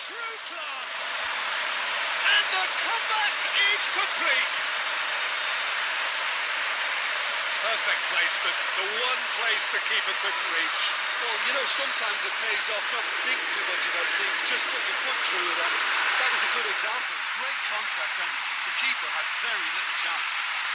True class. And the comeback is complete. Perfect placement, the one place the keeper couldn't reach. Well, you know, sometimes it pays off not to think too much about things, just put your foot through it, and that was a good example. Great contact, and the keeper had very little chance.